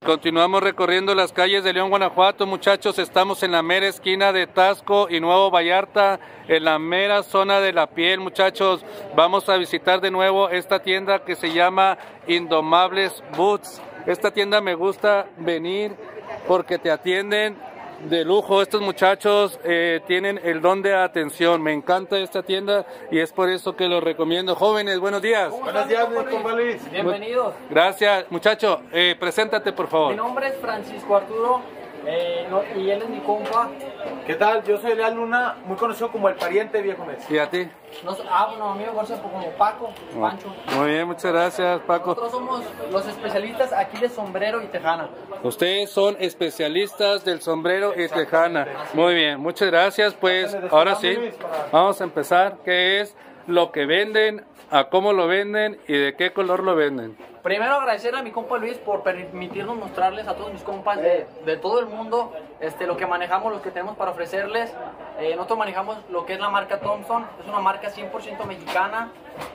Continuamos recorriendo las calles de León, Guanajuato, muchachos. Estamos en la mera esquina de Taxco y Nuevo Vallarta, en la mera zona de la piel, muchachos. Vamos a visitar de nuevo esta tienda que se llama Indomables Boots. Esta tienda me gusta venir porque te atienden de lujo. Estos muchachos tienen el don de atención. Me encanta esta tienda y es por eso que lo recomiendo. Jóvenes, buenos días. Buenos días, mi compa Luis. Bienvenidos. Gracias, muchacho. Preséntate, por favor. Mi nombre es Francisco Arturo y él es mi compa. ¿Qué tal? Yo soy Leal Luna, muy conocido como el pariente viejo mes. ¿Y a ti? Bueno, amigo, conocido como Paco, Pancho. Muy bien, muchas gracias, Paco. Nosotros somos los especialistas aquí de sombrero y tejana. Ustedes son especialistas del sombrero y tejana. Muy bien, muchas gracias. Pues ahora sí, vamos a empezar. ¿Qué es lo que venden, a cómo lo venden y de qué color lo venden? Primero agradecer a mi compa Luis por permitirnos mostrarles a todos mis compas de todo el mundo lo que manejamos, lo que tenemos para ofrecerles. Nosotros manejamos lo que es la marca Thompson, es una marca 100% mexicana,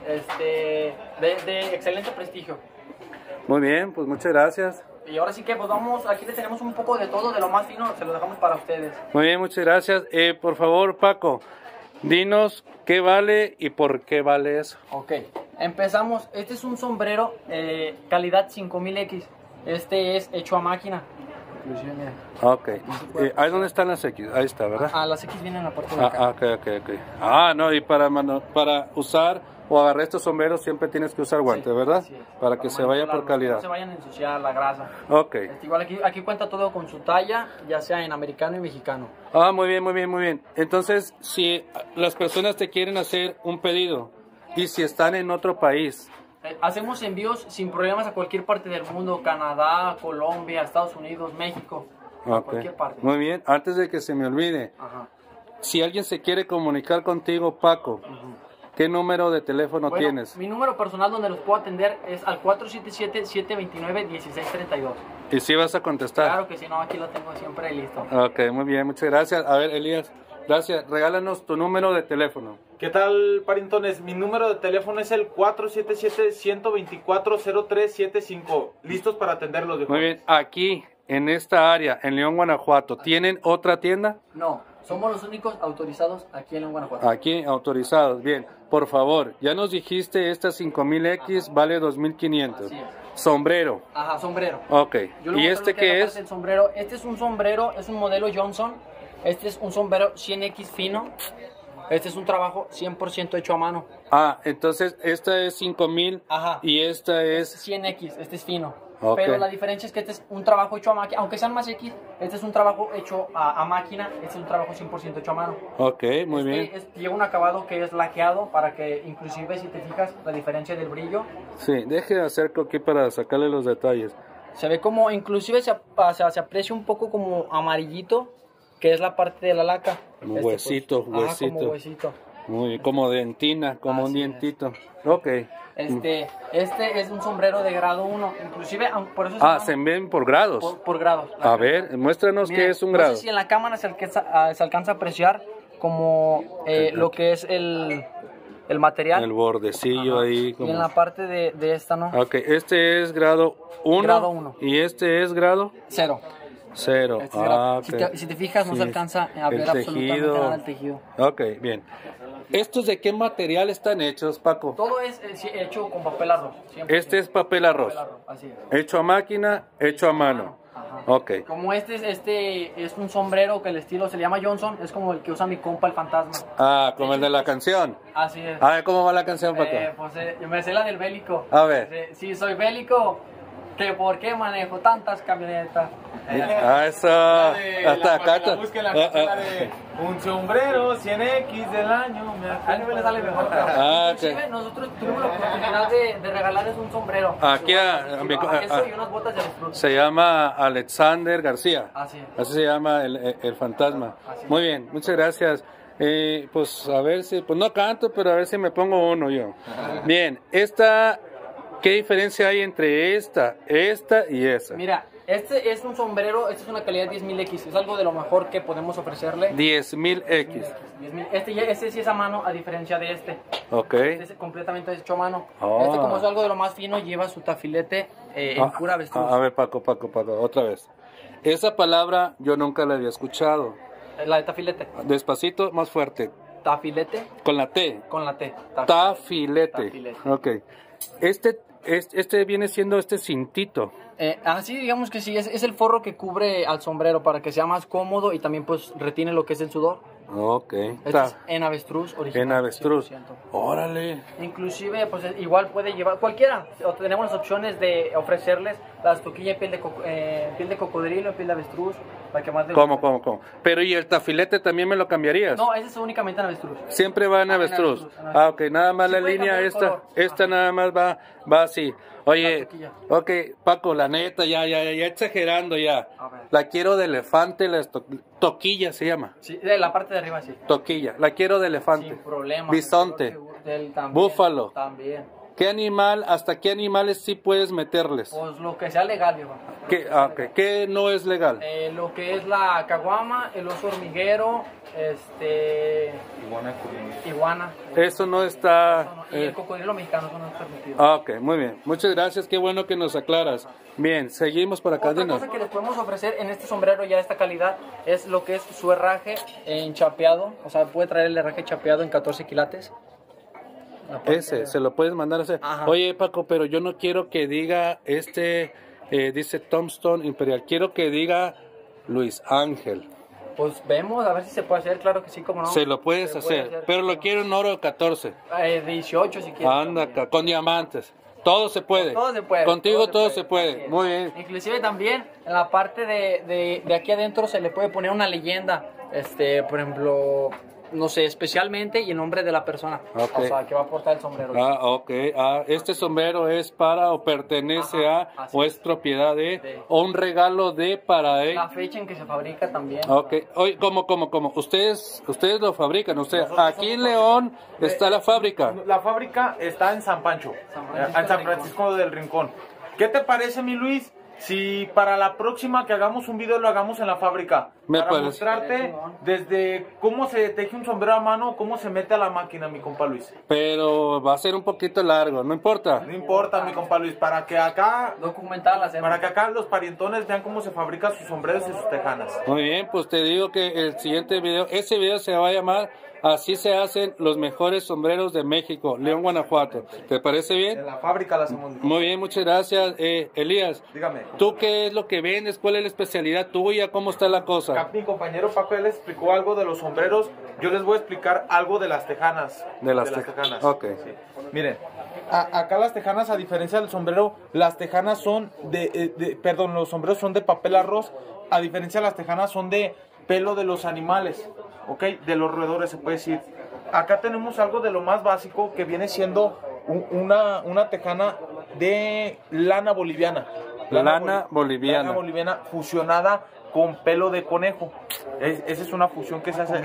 de excelente prestigio. Muy bien, pues muchas gracias. Y ahora sí que pues vamos, aquí les tenemos un poco de todo, de lo más fino, se lo dejamos para ustedes. Muy bien, muchas gracias. Por favor, Paco, dinos qué vale y por qué vale eso. Ok, empezamos. Este es un sombrero calidad 5000X. Este es hecho a máquina. Inclusive, mira. Ok. ¿Ahí dónde están las X? Ahí está, ¿verdad? Las X vienen en la parte de acá. Ok. No, y para usar o agarrar estos sombreros siempre tienes que usar guantes, ¿verdad? Sí. Para que se vaya por calidad. No se vayan a ensuciar la grasa. Ok. Igual aquí cuenta todo con su talla, ya sea en americano y mexicano. Muy bien, muy bien, muy bien. Entonces, si las personas te quieren hacer un pedido y si están en otro país, hacemos envíos sin problemas a cualquier parte del mundo: Canadá, Colombia, Estados Unidos, México, a cualquier parte. Muy bien, antes de que se me olvide, si alguien se quiere comunicar contigo, Paco, ¿qué número de teléfono tienes? Mi número personal donde los puedo atender es al 477-729-1632. ¿Y si vas a contestar? Claro que sí, no, aquí lo tengo siempre listo. Ok, muy bien, muchas gracias. A ver, Elías, gracias. Regálanos tu número de teléfono. ¿Qué tal, parientones? Mi número de teléfono es el 477-124-0375. Listos para atenderlos, viejo. Muy bien, aquí, en esta área, en León, Guanajuato, ¿tienen otra tienda? No, somos los únicos autorizados aquí en León, Guanajuato. Aquí, autorizados. Bien, por favor, ya nos dijiste, esta 5000X vale 2500. Así es. Sombrero. Sombrero. Ok. ¿Y este qué es? El sombrero. Este es un sombrero, es un modelo Johnson. Este es un sombrero 100X fino. Este es un trabajo 100% hecho a mano. Entonces esta es 5000 y esta es 100X, este es fino. Okay. Pero la diferencia es que este es un trabajo hecho a máquina, aunque sean más X, este es un trabajo hecho a máquina, este es un trabajo 100% hecho a mano. Ok, muy bien. Lleva un acabado que es laqueado para que inclusive si te fijas la diferencia del brillo. Sí, deje de acerco aquí para sacarle los detalles. Se ve como, inclusive se aprecia un poco como amarillito, que es la parte de la laca. Como huesito. Como huesito. Muy bien, como dentina, como un dientito. Ok. Este es un sombrero de grado 1, inclusive por eso se ven por grados. Por grados. A ver, muéstranos qué es un grado. No sé si en la cámara se alcanza a apreciar como lo que es el material. El bordecillo ahí. Y en la parte de esta, ¿no? Ok, este es grado 1. Grado 1. ¿Y este es grado? 0. 0. Okay. Si te fijas, no se alcanza a ver absolutamente nada del tejido. Ok, bien. ¿Estos de qué material están hechos, Paco? Todo es hecho con papel arroz. 100%. Este es papel arroz. Así es. Hecho a máquina, hecho a mano. Ok. Como este es un sombrero que el estilo se le llama Johnson, es como el que usa mi compa el fantasma. Como el de la canción. Así es. A ver, ¿cómo va la canción, Paco? Yo me sé la del bélico. A ver. Sí, soy bélico. ¿Que por qué manejo tantas camionetas? Eso. Hasta acá. Un sombrero 100X del año. A mí me sale mejor. Okay. Nosotros tuvimos la oportunidad de regalarles un sombrero. Aquí eso y unas botas de disfrute. Se llama Alexander García. Así es. Así se llama el fantasma. Muy bien, muchas gracias. Pues a ver si, pues no canto, pero a ver si me pongo uno yo. Bien, esta ¿Qué diferencia hay entre esta y esa? Mira, este es un sombrero, este es una calidad 10.000X, es algo de lo mejor que podemos ofrecerle. 10.000X. 10.000. Este sí es a mano, a diferencia de este. Ok. Este es completamente hecho a mano. Oh. Este, como es algo de lo más fino, lleva su tafilete en pura avestruz. A ver, Paco, otra vez. Esa palabra yo nunca la había escuchado. La de tafilete. Despacito, más fuerte. Tafilete Con la T. con la T. Tafilete. Tafilete. Ok. Este viene siendo este cintito. Así digamos que sí, es el forro que cubre al sombrero para que sea más cómodo y también pues retiene lo que es el sudor. Ok. Este es en avestruz original. En avestruz. 100%. Órale. Inclusive pues igual puede llevar cualquiera. Tenemos las opciones de ofrecerles las toquillas piel de cocodrilo, piel de avestruz, para que más de... ¿Cómo? Pero ¿y el tafilete también me lo cambiarías? No, ese es únicamente en avestruz. Siempre va en avestruz. Ah, ok, nada más Sí la puede línea cambiar el esta, color. esta nada más va así. Oye, La toquilla. ok, Paco, la neta, ya exagerando ya. A ver. La quiero de elefante, toquilla se llama. Sí, de la parte de arriba sí. Toquilla, la quiero de elefante. Sin problema. Bisonte. También, Búfalo. También. ¿Qué animal, hasta qué animales sí puedes meterles? Pues lo que sea legal, viejo. ¿Qué no es legal? Lo que es la caguama, el oso hormiguero, iguana. Eso no está... Y el cocodrilo mexicano, eso no es permitido. Ok, muy bien. Muchas gracias, qué bueno que nos aclaras. Bien, seguimos por acá. Otra cosa que les podemos ofrecer en este sombrero ya de esta calidad es lo que es su herraje en chapeado. O sea, puede traer el herraje chapeado en 14 quilates. Ese, se lo puedes mandar a hacer. Ajá. Oye, Paco, pero yo no quiero que diga dice Tombstone Imperial, quiero que diga Luis Ángel. Pues vemos, a ver si se puede hacer, claro que sí, como no. Se lo puedes Se puede hacer, pero lo quiero en oro 14. 18 si quieres. Anda acá, con diamantes. Todo se puede. Todo se puede. Contigo todo se Así puede. es. Muy bien. Inclusive también en la parte de aquí adentro se le puede poner una leyenda, por ejemplo, no sé, especialmente y el nombre de la persona. Ok. O sea, que va a portar el sombrero. Ok. Este sombrero es para o pertenece Ajá, a así o es. es propiedad de o un regalo de para él. La fecha en que se fabrica también. Ok, oye, ¿cómo? Ustedes lo fabrican, aquí en León está la fábrica. La fábrica está en San Pancho, en San Francisco del Rincón. ¿Qué te parece, mi Luis, si para la próxima que hagamos un video lo hagamos en la fábrica? Me para parece. mostrarte desde cómo se teje un sombrero a mano, cómo se mete a la máquina, mi compa Luis. Pero va a ser un poquito largo, no importa. No importa, mi compa Luis, para que acá los parientones vean cómo se fabrican sus sombreros y sus tejanas. Muy bien, pues te digo que el siguiente video, ese video se va a llamar Así se hacen los mejores sombreros de México, León, Guanajuato. ¿Te parece bien? En la fábrica la hacemos. Muy bien, muchas gracias. Elías, Dígame. ¿tú qué es lo que vendes? ¿Cuál es la especialidad tuya? ¿Cómo está la cosa? Acá mi compañero Paco ya les explicó algo de los sombreros. Yo les voy a explicar algo de las tejanas. De las tejanas. Ok. Sí. Miren, acá las tejanas, a diferencia del sombrero, las tejanas son perdón, los sombreros son de papel arroz. A diferencia de las tejanas son de pelo de los animales, ¿ok? De los roedores, se puede decir. Acá tenemos algo de lo más básico que viene siendo una tejana de lana boliviana. Lana boliviana. Lana boliviana fusionada con pelo de conejo. Esa es una fusión que se hace.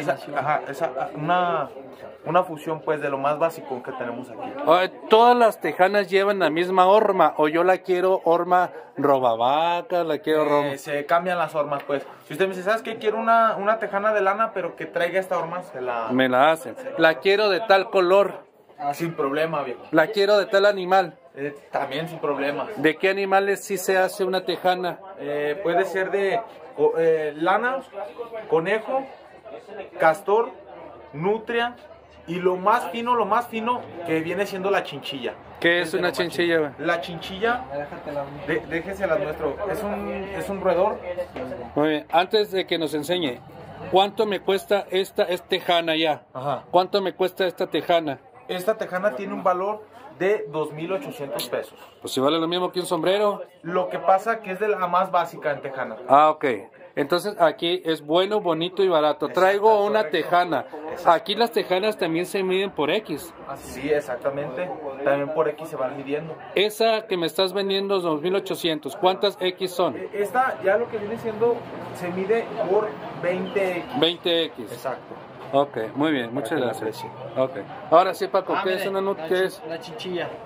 Una fusión pues de lo más básico que tenemos aquí. ¿Todas las tejanas llevan la misma horma? ¿O yo la quiero horma robavaca? ¿La quiero horma? Se cambian las hormas pues. Si usted me dice, ¿sabes qué? Quiero una tejana de lana pero que traiga esta horma, me la hacen. La quiero de tal color. Sin problema, viejo. La quiero de tal animal. También sin problema. ¿De qué animales sí se hace una tejana? Puede ser de lana, conejo, castor, nutria y lo más fino que viene siendo la chinchilla. ¿Qué es una chinchilla, güey? La chinchilla, déjese las muestro, es un roedor. Muy bien, antes de que nos enseñe, ¿cuánto me cuesta esta tejana ya? Ajá. ¿Cuánto me cuesta esta tejana? Esta tejana tiene un valor de 2,800 pesos. Pues si vale lo mismo que un sombrero. Lo que pasa que es de la más básica en tejana. Ok. Entonces aquí es bueno, bonito y barato. Traigo una tejana. Aquí las tejanas también se miden por X. Sí, exactamente. También por X se van midiendo. Esa que me estás vendiendo es 2,800. ¿Cuántas X son? Esta ya lo que viene siendo se mide por 20X. 20X. Exacto. Ok, muy bien, muchas gracias. Okay. Ahora sí, Paco, ¿qué es una nut? ¿Qué es? La chinchilla.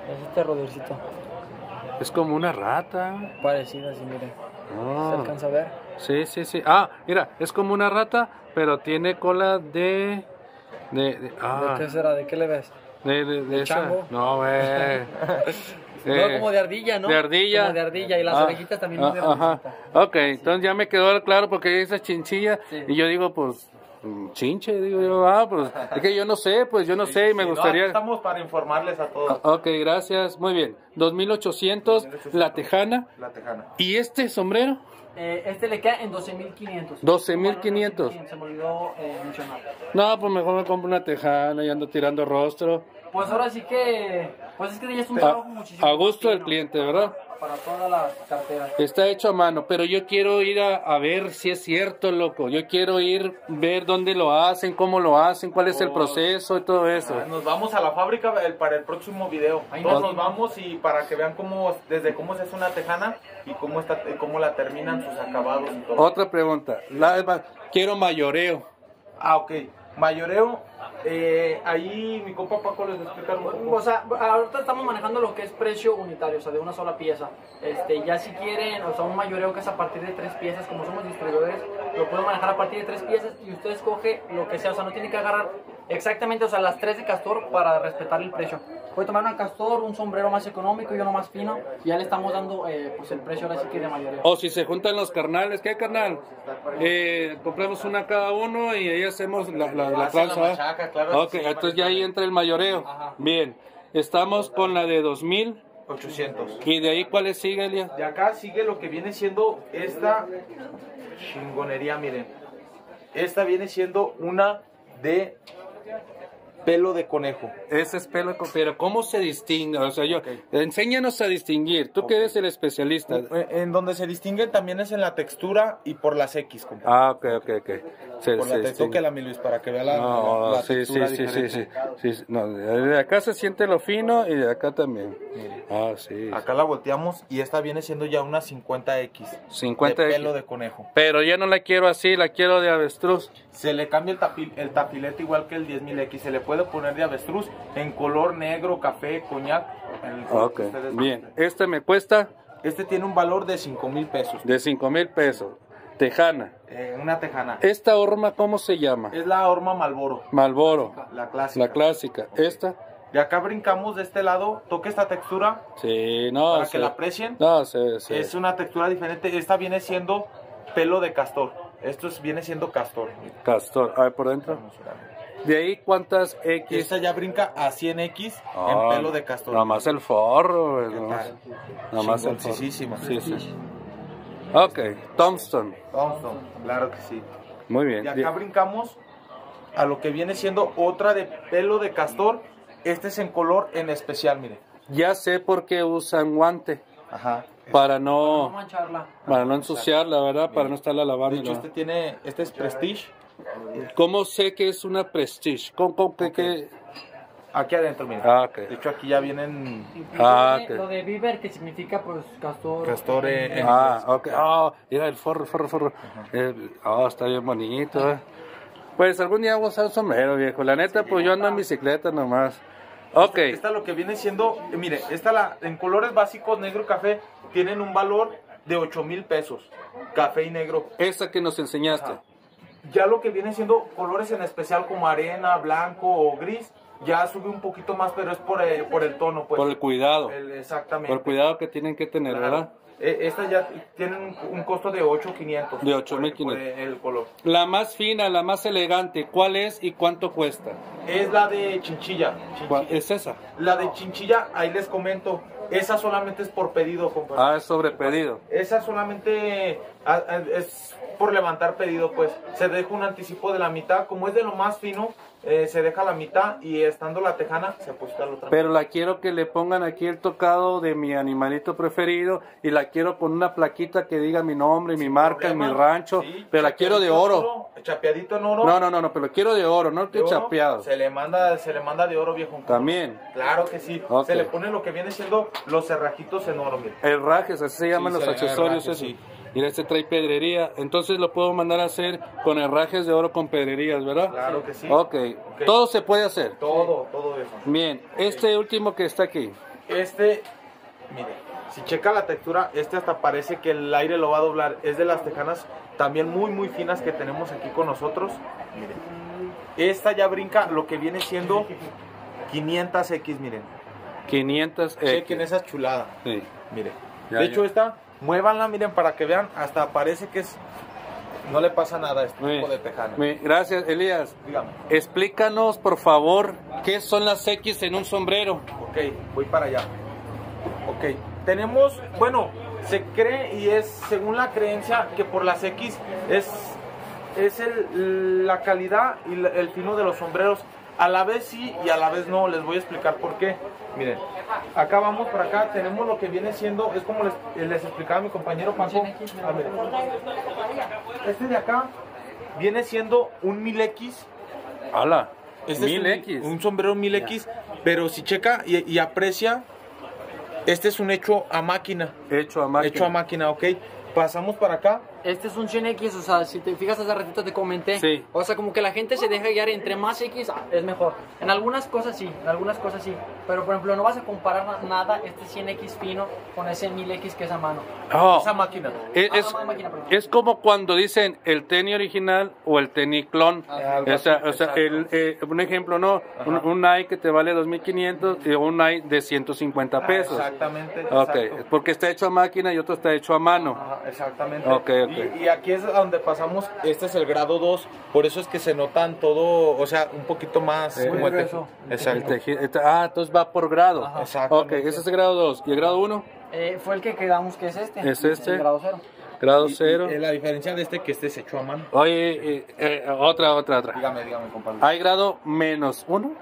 Es este rodercito. Es como una rata. Parecida, así, mire. Ah. ¿Se alcanza a ver? Sí, sí, sí. Ah, mira, es como una rata, pero tiene cola de ¿De qué será? ¿De qué le ves? de esa. chango? No, güey. No, como de ardilla, ¿no? De ardilla. Como de ardilla, y las orejitas también son de Ajá. ardillita. Ok, entonces ya me quedó claro porque esa chinchilla, Sí. y yo digo, pues, chinche, digo yo, pues, es que yo no sé, pues yo no sé, y me Sí, no, gustaría... aquí estamos para informarles a todos. Ok, gracias, muy bien. 2.800, la tejana. La tejana. ¿Y este sombrero? Este le queda en 12.500. 12.500. Se me olvidó mencionar. No, pues mejor me compro una tejana y ando tirando rostro. Pues ahora sí que, pues es que ya es un A, trabajo muchísimo. a gusto más del fino cliente, ¿verdad? Para todas las carteras. Está hecho a mano, pero yo quiero ir a ver si es cierto, loco. Yo quiero ir ver dónde lo hacen, cómo lo hacen, cuál es el proceso y todo eso. Nos vamos a la fábrica para el próximo video. Ahí Todos nos nos vamos y para que vean desde cómo se hace una tejana y cómo la terminan sus acabados y todo. Otra pregunta. Quiero mayoreo. Ah, ok. Mayoreo, ahí mi compa Paco les va a explicar un poco. O sea, ahorita estamos manejando lo que es precio unitario, o sea, de una sola pieza. Ya si quieren, o sea, un mayoreo que es a partir de 3 piezas, como somos distribuidores, lo pueden manejar a partir de 3 piezas y usted escoge lo que sea, o sea, no tiene que agarrar exactamente, o sea, las 3 de castor para respetar el precio. Puede tomar una castor, un sombrero más económico y uno más fino, y ya le estamos dando pues el precio ahora sí que de mayoreo. O si se juntan los carnales, ¿qué carnal? Compramos una cada uno y ahí hacemos la Hacen la tranza. machaca, claro. Ok, entonces ya ahí entra el mayoreo. Ajá. Bien, estamos con la de 2.000. 800. ¿Y de ahí cuáles sigue, Elia? De acá sigue lo que viene siendo esta chingonería, miren. Esta viene siendo una de pelo de conejo. Ese es pelo, pero ¿cómo se distingue? O sea, enséñanos a distinguir. Tú que eres el especialista. En donde se distingue también es en la textura y por las X, compa. Ah, ok. Por la textura que la mi Luis, para que vea la sí, textura sí. diferente. Sí. No, de acá se siente lo fino y de acá también. Ah, sí. Acá la volteamos y esta viene siendo ya una 50X. 50X. De pelo de conejo. Pero ya no la quiero así, la quiero de avestruz. Se le cambia el tafilete igual que el 10.000X. Se le puede poner de avestruz en color negro, café, coñac. En el color Ok, que ustedes bien. gusten. Este me cuesta Este tiene un valor de 5,000 pesos. de 5.000 pesos. Tejana. Una tejana. ¿Esta horma cómo se llama? Es la horma Malboro, Malboro. la clásica. La clásica. ¿Esta? De acá brincamos de este lado. Toque esta textura Sí, no. para sí. que la aprecien. No, sí. Es una textura diferente. Esta viene siendo pelo de castor. Esto viene siendo castor. Castor. A ver, por dentro. De ahí, ¿cuántas X? Esta ya brinca a 100X Ah, en pelo de castor. Nada más el forro, güey. ¿Qué Nada tal? más el forro. Chingoncísima. Sí. Ok, Thompson. Thompson, claro que sí. Muy bien. De acá brincamos a lo que viene siendo otra de pelo de castor. Este es en color en especial, mire. Ya sé por qué usan guante. Ajá. Para No no, mancharla. para no ensuciarla, ¿verdad? Para no estarla lavando. De hecho, ¿no? este es Prestige. ¿Cómo sé que es una Prestige? ¿Cómo qué? Aquí adentro, mire. Ah, ok. De hecho, aquí ya vienen Ah, ok. Lo de Beaver, que significa pues castor. castor. Ok. Mira el forro. Está bien bonito, Pues algún día voy a usar un sombrero, viejo. La neta, pues yo ando en bicicleta nomás. Ok. Esta lo que viene siendo, mire, en colores básicos, negro y café, tienen un valor de 8,000 pesos. Café y negro. Esa que nos enseñaste. Ajá. Ya lo que viene siendo colores en especial como arena, blanco o gris, ya sube un poquito más, pero es por el tono, pues. Por el cuidado. Exactamente. Por el cuidado que tienen que tener, Claro. ¿verdad? Estas ya tienen un costo de 8,500. De 8,500. Por el color. La más fina, la más elegante, ¿cuál es y cuánto cuesta? Es la de chinchilla. ¿Cuál es esa? La de chinchilla, ahí les comento. Esa solamente es por pedido, compadre. Ah, es sobre pedido. Esa solamente es por levantar pedido, pues. Se deja un anticipo de la mitad. Como es de lo más fino, se deja la mitad y estando la tejana, se apuesta la otra Pero la quiero que le pongan aquí el tocado de mi animalito preferido y la quiero con una plaquita que diga mi nombre, mi marca, y mi rancho. Sí, pero la quiero de oro. Chapeadito en oro. No, pero lo quiero de oro, no de que oro, chapeado. Se le manda de oro, viejo. También. Claro que sí. Ok. Se le pone lo que viene siendo los cerrajitos en oro, mire. Herrajes, así se llaman Sí, los accesorios. herrajes, Eso. sí. Mira, este trae pedrería. Entonces lo puedo mandar a hacer con herrajes de oro con pedrerías, ¿verdad? Claro que sí. Ok. Todo se puede hacer. Todo eso. Bien, este último que está aquí. mire, si checa la textura, hasta parece que el aire lo va a doblar. Es de las tejanas también muy finas que tenemos aquí con nosotros. Miren, esta ya brinca lo que viene siendo 500X, miren. 500X. Chequen esa chulada. Sí. Miren. Ya, de hecho, ya. esta, muévanla, miren, para que vean, hasta parece que es... No le pasa nada a este tipo de tejana. Gracias, Elías. Dígame. Explícanos, por favor, ¿qué son las X en un sombrero? Ok, voy para allá. Ok, tenemos, bueno, se cree y es según la creencia que por las X es la calidad y el fino de los sombreros. A la vez sí y a la vez no. Les voy a explicar por qué. Miren, acá vamos para acá, tenemos lo que viene siendo, es como les explicaba mi compañero Paco. A ver, este de acá viene siendo un 1000X. ¡Hala! Este 1000X. es un sombrero 1000X, pero si checa y aprecia, este es un hecho a máquina. Hecho a máquina. Hecho a máquina, ok. Pasamos para acá. Este es un 100X, o sea, si te fijas hace ratito te comenté. Sí. O sea, como que la gente se deja guiar entre más X es mejor. En algunas cosas sí, Pero por ejemplo, no vas a comparar nada este 100X fino con ese 1000X que es a mano. Oh, Esa máquina. Máquina, perdón. es como cuando dicen el tenis original o el tenis clon. Algo O sea, así, un ejemplo, no, un Nike que te vale 2.500 y un Nike de 150 pesos. Exactamente. Ok, exacto. porque está hecho a máquina y otro está hecho a mano. Ajá, exactamente. Ok. Y aquí es donde pasamos, este es el grado 2, por eso es que se notan todo, o sea, un poquito más como el grueso. Exacto. Entonces va por grado. Ajá. Exactamente. Ok, ese es el grado 2. ¿Y el grado 1? Fue el que quedamos que es este. ¿Es este? El grado 0. Grado 0. Y la diferencia de que este es hecho a mano. Oye, otra. Dígame, compadre. ¿Hay grado -1?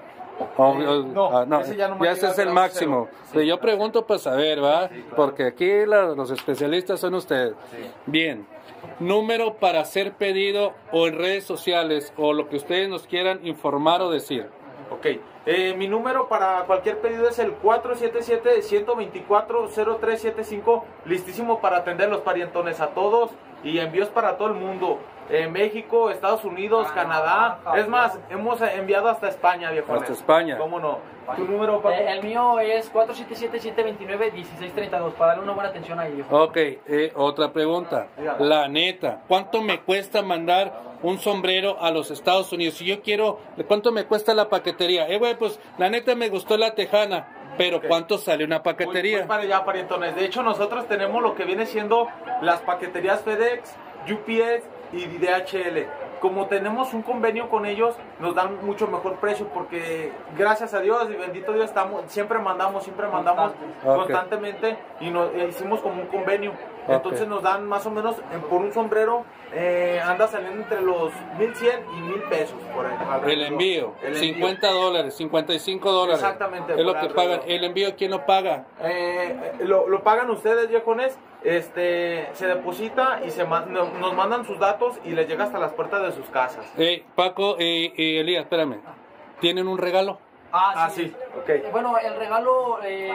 No, ese ya no me ya llega ese es al el grado máximo. cero. Sí, Pero yo claro. pregunto para saber, ¿va? Sí, claro. Porque aquí los especialistas son ustedes. Sí. Bien. Número para hacer pedido o en redes sociales o lo que ustedes nos quieran informar o decir. Ok, mi número para cualquier pedido es el 477-124-0375, listísimo para atender los parientones a todos y envíos para todo el mundo. México, Estados Unidos, Canadá, es más, hemos enviado hasta España, viejo. Hasta España. ¿Cómo no? ¿Tu número, Paco? El mío es 477-729-1632 para darle una buena atención a ellos. Ok, otra pregunta. Dígame. La neta, ¿cuánto me cuesta mandar un sombrero a los Estados Unidos? Si yo quiero, ¿cuánto me cuesta la paquetería? Güey, pues la neta me gustó la tejana, pero Ok. ¿cuánto sale una paquetería? Voy para allá, parientones. De hecho, nosotros tenemos lo que viene siendo las paqueterías FedEx, UPS y DHL. Como tenemos un convenio con ellos, nos dan mucho mejor precio porque gracias a Dios y bendito Dios siempre mandamos constantemente y hicimos como un convenio. Entonces nos dan más o menos por un sombrero anda saliendo entre los 1,100 y 1,000 pesos por ahí, El envío, El envío. $50, $55. Exactamente, Es lo por que alrededor. pagan. ¿El envío quién lo paga? Lo pagan ustedes, viejones. Se deposita y nos mandan sus datos y les llega hasta las puertas de sus casas. Paco y Elías, espérame. ¿Tienen un regalo? Sí, ok. Bueno, el regalo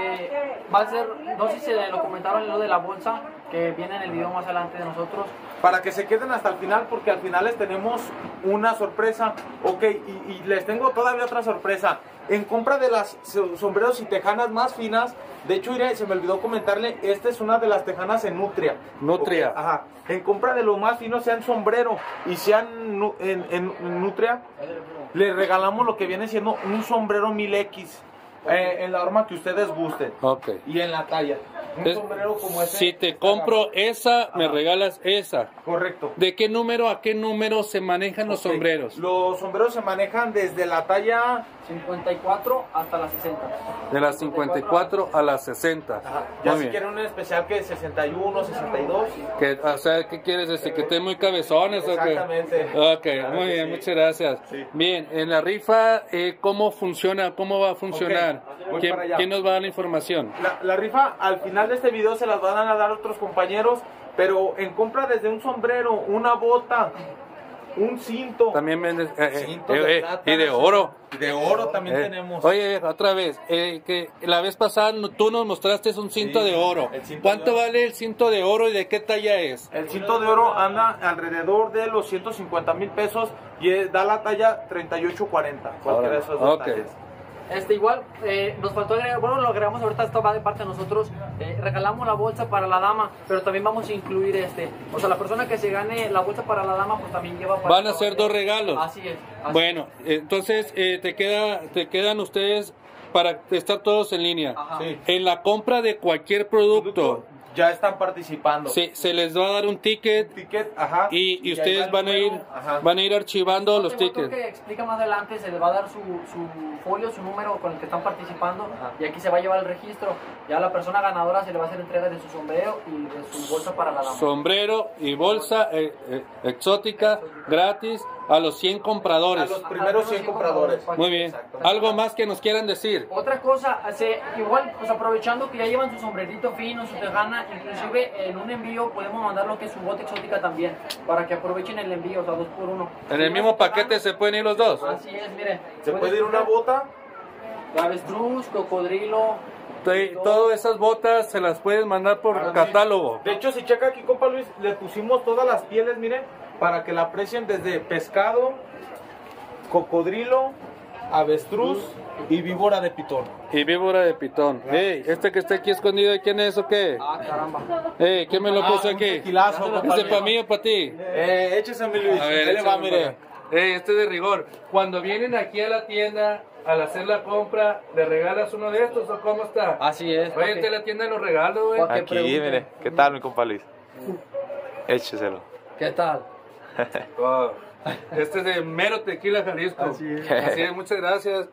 va a ser, no sé si se lo comentaron en lo de la bolsa, que viene en el video más adelante de nosotros. Para que se queden hasta el final, porque al final les tenemos una sorpresa. Ok, y les tengo todavía otra sorpresa. En compra de las sombreros y tejanas más finas, de hecho, se me olvidó comentarle, esta es una de las tejanas en Nutria. Nutria. Okay, ajá. En compra de lo más fino, sean sombrero y sean en Nutria, le regalamos lo que viene siendo un sombrero 1000X. En la horma que ustedes gusten. Ok. Y en la talla. Un sombrero como ese. Si te compro esa, me regalas esa. Correcto. ¿De qué número a qué número se manejan los sombreros? Los sombreros se manejan desde la talla 54 hasta las 60. De las 54 a las 60. ya Muy si bien. quieren un especial que es 61, 62. O sea, ¿qué quieres decir? ¿Que estén muy cabezones o qué? Exactamente. Ok, Claro muy que bien, sí. muchas gracias. Sí. Bien, en la rifa, ¿cómo funciona? ¿Cómo va a funcionar? voy ¿Quién, para allá. quién nos va a dar la información? La rifa al final de este video se las van a dar otros compañeros, pero en compra desde un sombrero, una bota, un cinto. También vendes Cinto de plata, y de oro. De oro también tenemos. Oye, otra vez, que la vez pasada tú nos mostraste un cinto Sí, de oro. el cinto ¿Cuánto de oro. vale el cinto de oro y de qué talla es? El cinto de oro anda alrededor de los 150,000 pesos y da la talla 38-40. Cualquiera de esos dos Ok. tallas. Igual, nos faltó agregar, bueno, lo agregamos ahorita, esto va de parte de nosotros, regalamos la bolsa para la dama, pero también vamos a incluir o sea, la persona que se gane la bolsa para la dama, pues también lleva para... Van a ser 2 regalos. Así es. Bueno, entonces te quedan ustedes para estar todos en línea. Sí. En la compra de cualquier producto, ya están participando. se les va a dar un ticket, Ajá. y ahí ustedes va el número. Ajá. van a ir archivando los Creo tickets. que explica más adelante, se les va a dar su folio, su número con el que están participando, Ajá. y aquí se va a llevar el registro. Ya a la persona ganadora se le va a hacer entrega de su sombrero y de su bolsa para la dama. Sombrero y bolsa exótica gratis a los 100 compradores. A los primeros 100 compradores. Muy bien. ¿Algo más que nos quieran decir? Otra cosa, igual, pues aprovechando que ya llevan su sombrerito fino, su tejana, inclusive en un envío podemos mandar lo que es su bota exótica también, para que aprovechen el envío, o sea, 2 por 1. ¿En el mismo paquete se pueden ir los dos? Así es, miren. Se puede ir una bota. Avestruz, cocodrilo. Todas esas botas se las pueden mandar por catálogo. De hecho, si checa aquí, compa Luis, le pusimos todas las pieles, miren, para que la aprecien desde pescado, cocodrilo, avestruz y víbora de pitón. Y víbora de pitón. Hey, este que está aquí escondido, ¿quién es o qué? Ah, caramba. Hey, ¿quién me lo puso un aquí? tequilazo, compa ¿Es Luis. para mí o para ti? Échese mi Luis. A ver, Ahí le va, échame, mire. Hey, este es de rigor. Cuando vienen aquí a la tienda, al hacer la compra, ¿le regalas uno de estos o cómo está? Así es. Váyate a la tienda y los regalos, güey. Ok. Aquí, pregunten. mire, ¿qué tal mi compa Luis? Écheselo. ¿Qué tal? Oh, este es de mero tequila Jalisco. Así es. Así es, muchas gracias.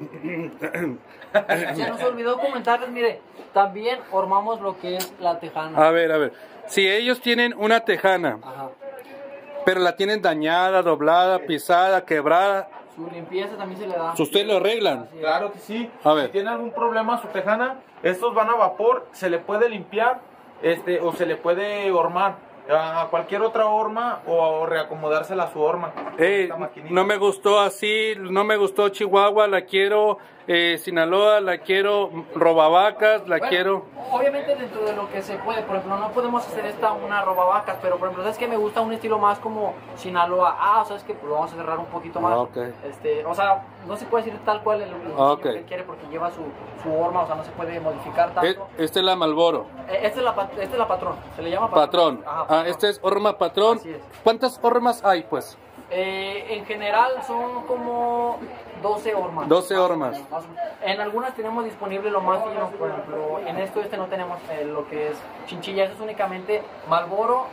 Se nos olvidó comentarles, mire, también formamos lo que es la tejana. A ver. Si ellos tienen una tejana, Ajá. pero la tienen dañada, doblada, pisada, quebrada, Su limpieza también se le da. ¿ustedes lo arreglan? Así es. Claro que sí. A ver. Si tiene algún problema su tejana, estos van a vapor, se le puede limpiar, o se le puede hormar a cualquier otra horma o reacomodársela a su horma. Esta maquinita. No me gustó así, no me gustó Chihuahua, la quiero Sinaloa, la quiero Robavacas, la Bueno, quiero... Obviamente dentro de lo que se puede, por ejemplo, no podemos hacer una robavacas, pero por ejemplo, ¿sabes qué? Me gusta un estilo más como Sinaloa. ¿Sabes qué? Pues lo vamos a cerrar un poquito más. Ok. O sea, no se puede decir tal cual el Ok. que él quiere porque lleva su horma, o sea, no se puede modificar tanto. Esta es la Malboro. Esta es la patrón, se le llama patrón. Patrón. Ajá, patrón. Este es horma patrón. Así es. ¿Cuántas hormas hay, pues? En general son como 12 hormas. 12 hormas. En algunas tenemos disponible lo más fino, por ejemplo, en no tenemos lo que es chinchilla, eso es únicamente Marlboro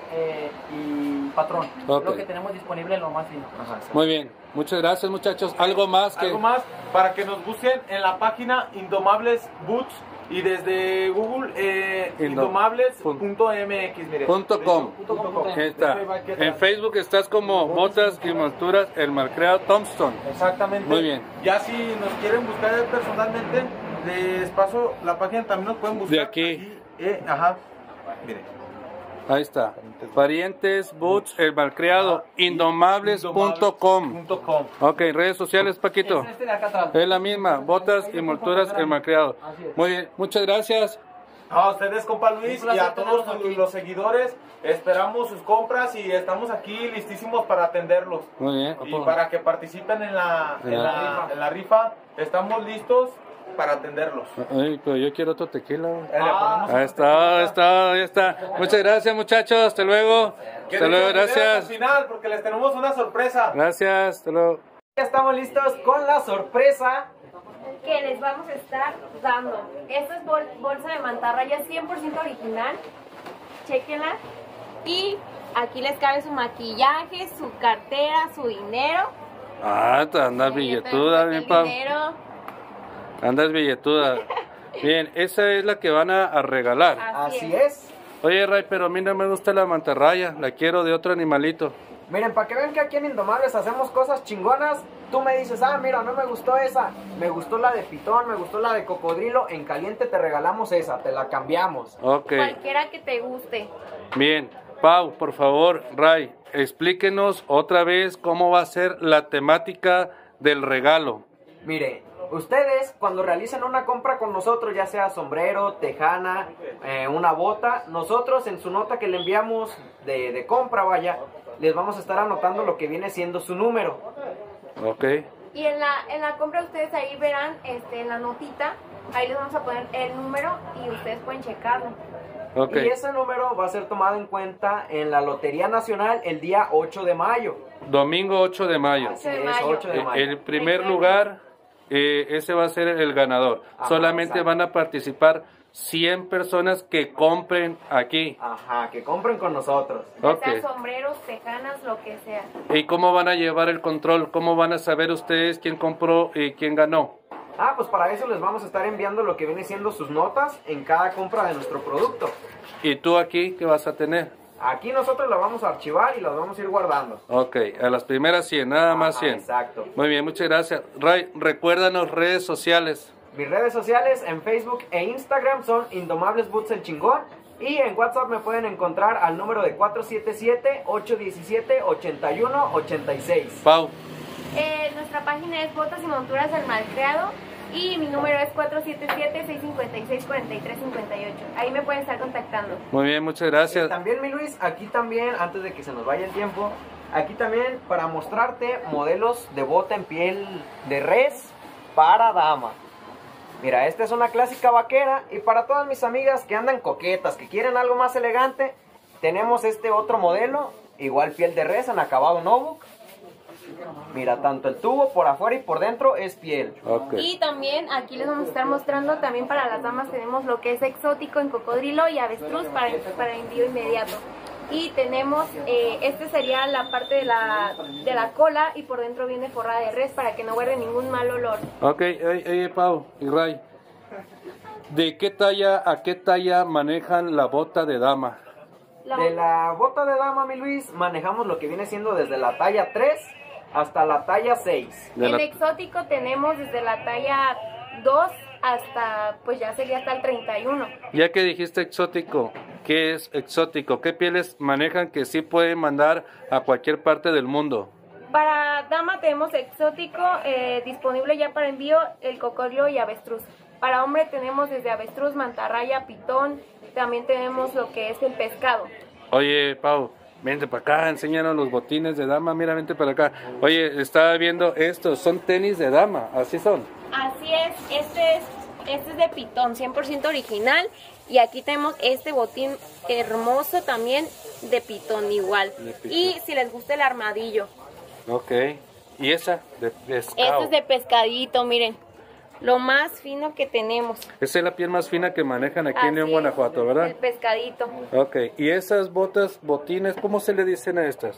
y patrón. Ok. Lo que tenemos disponible lo más fino. Muy bien. Muchas gracias, muchachos. ¿Algo más que...? Algo más para que nos busquen en la página Indomables Boots y desde Google indomables.mx, mire. .com. Ahí está. En Facebook estás como Botas y Monturas El Malcriado Thompson. Exactamente. Muy bien. Ya si nos quieren buscar personalmente, les paso la página, también nos pueden buscar. De aquí. Ajá. Mire. Ahí está. Parientes, Boots, El Malcriado, indomables.com. Ok, redes sociales, Paquito. Es de acá atrás. Es la misma, Botas y Monturas El Malcriado. Así es. Muy bien, muchas gracias. A ustedes, compa Luis, Un placer y a todos tenerlos aquí. los seguidores, esperamos sus compras y estamos aquí listísimos para atenderlos. Muy bien. Y para que participen en la rifa, estamos listos para atenderlos. Ay, pero yo quiero otro tequila. Güey. Le ponemos Ahí está, ahí está. Muchas gracias, muchachos. Hasta luego. Hasta luego, Al gracias. final, porque les tenemos una sorpresa. Gracias, hasta luego. Ya estamos listos con la sorpresa. Que les vamos a estar dando. Esta es bolsa de mantarraya 100% original. Chéquenla. Y aquí les cabe su maquillaje, su cartera, su dinero. Te andas billetuda, mi el Pau. dinero. Andas billetuda. Bien, esa es la que van a regalar. Así es. Oye, Ray, pero a mí no me gusta la mantarraya. La quiero de otro animalito. Miren, para que vean que aquí en Indomables hacemos cosas chingonas, tú me dices, mira, no me gustó esa, me gustó la de pitón, me gustó la de cocodrilo, en caliente te regalamos esa, te la cambiamos. Ok. Cualquiera que te guste. Bien. Pau, por favor, Ray, explíquenos otra vez cómo va a ser la temática del regalo. Mire, ustedes cuando realicen una compra con nosotros, ya sea sombrero, tejana, una bota, nosotros en su nota que le enviamos de compra, vaya, les vamos a estar anotando lo que viene siendo su número. Ok. Y en la compra ustedes ahí verán en la notita, ahí les vamos a poner el número y ustedes pueden checarlo. Ok. Y ese número va a ser tomado en cuenta en la Lotería Nacional el día 8 de mayo. Domingo 8 de mayo. 8 de Es mayo. 8 de mayo. El primer lugar, ese va a ser el ganador. Ajá, Solamente exacto. van a participar 100 personas que compren aquí. Ajá, que compren con nosotros. Ya Ok. sea sombreros, tejanas, lo que sea. ¿Y cómo van a llevar el control? ¿Cómo van a saber ustedes quién compró y quién ganó? Pues para eso les vamos a estar enviando lo que viene siendo sus notas en cada compra de nuestro producto. ¿Y tú aquí qué vas a tener? Aquí nosotros la vamos a archivar y las vamos a ir guardando. Ok, a las primeras 100, nada más Ajá, 100. exacto. Muy bien, muchas gracias. Ray, recuérdanos redes sociales. Mis redes sociales en Facebook e Instagram son Indomables Boots el Chingón. Y en WhatsApp me pueden encontrar al número de 477-817-8186. Pau, Nuestra página es Botas y Monturas del Malcriado y mi número es 477-656-4358. Ahí me pueden estar contactando. muy bien, muchas gracias. También, mi Luis, aquí también, antes de que se nos vaya el tiempo, aquí también para mostrarte modelos de bota en piel de res para dama. Mira, esta es una clásica vaquera y para todas mis amigas que andan coquetas, que quieren algo más elegante, tenemos este otro modelo, igual piel de res en acabado Novuk. Mira, tanto el tubo por afuera y por dentro es piel. Ok. Y también aquí les vamos a estar mostrando, también para las damas tenemos lo que es exótico en cocodrilo y avestruz para envío inmediato. Y tenemos, este sería la parte de la cola y por dentro viene forrada de res para que no guarde ningún mal olor. Ok, Pau y Ray. ¿De qué talla a qué talla manejan la bota de dama? De la bota de dama, mi Luis, manejamos lo que viene siendo desde la talla 3 hasta la talla 6. De En la- exótico tenemos desde la talla 2 hasta, pues ya sería hasta el 31. Ya que dijiste exótico, ¿qué es exótico? ¿Qué pieles manejan que sí pueden mandar a cualquier parte del mundo? Para dama tenemos exótico, disponible ya para envío, el cocodrilo y avestruz. Para hombre tenemos desde avestruz, mantarraya, pitón, también tenemos lo que es el pescado. Oye, Pau, vente para acá, enséñanos los botines de dama, mira, vente para acá. Oye, estaba viendo estos, son tenis de dama, así son. Así es, este es de pitón, 100% original. Y aquí tenemos este botín hermoso también de pitón igual. De pitón. Y si les gusta el armadillo. Ok, ¿y esa? De pescado. Este es de pescadito, miren. Lo más fino que tenemos. Esa es la piel más fina que manejan aquí en León, Así es, Guanajuato, ¿verdad? El pescadito. Ok, ¿y esas botas, botines, cómo se le dicen a estas?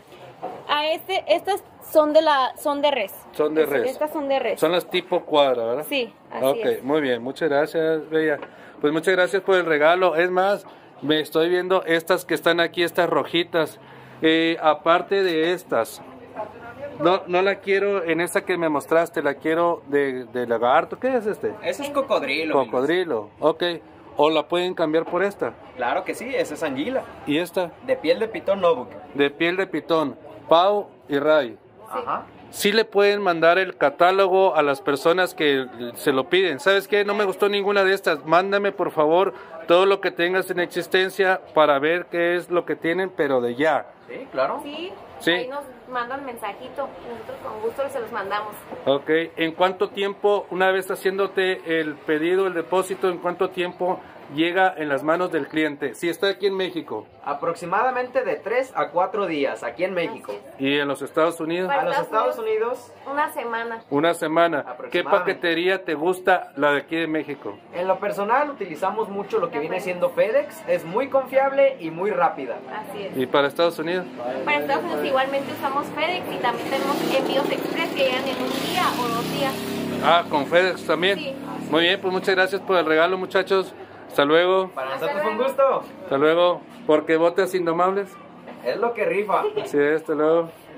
Estas son de res. Son de res. Estas son de res. Son las tipo cuadra, ¿verdad? Sí, así Ok, es. muy bien, muchas gracias, Bella. Pues muchas gracias por el regalo. Es más, me estoy viendo estas que están aquí, estas rojitas. Aparte de estas, no la quiero en esa que me mostraste, la quiero de lagarto. ¿Qué es este? Ese es cocodrilo. mi Luis. Cocodrilo, ok. O la pueden cambiar por esta. Claro que sí, esa es anguila. Y esta, De piel de pitón Novuk. de piel de pitón. Pau y Ray. Ajá. Sí le pueden mandar el catálogo a las personas que se lo piden. ¿Sabes qué? No me gustó ninguna de estas. Mándame, por favor, todo lo que tengas en existencia para ver qué es lo que tienen, pero de ya. Sí, claro. Sí, Sí. ahí nos mandan mensajito. Nosotros con gusto se los mandamos. Ok. ¿En cuánto tiempo, una vez haciéndote el pedido, el depósito, en cuánto tiempo llega en las manos del cliente? Si está aquí en México Aproximadamente de 3 a 4 días aquí en México. Así y en los Estados Unidos, Para A los Estados Unidos, es. Una semana. una semana. ¿Qué Aproximadamente. paquetería te gusta la de aquí de México? en lo personal utilizamos mucho lo que viene siendo FedEx. Es muy confiable y muy rápida. Así es. ¿Y para Estados Unidos? Para Estados Unidos igualmente usamos FedEx y también tenemos envíos express que llegan en un día o 2 días. Ah, con FedEx también. Sí. Muy bien, pues muchas gracias por el regalo, muchachos. Hasta luego. Para Hasta nosotros fue un luego. gusto. Hasta luego. Porque botas indomables. Es lo que rifa. Así es, hasta luego.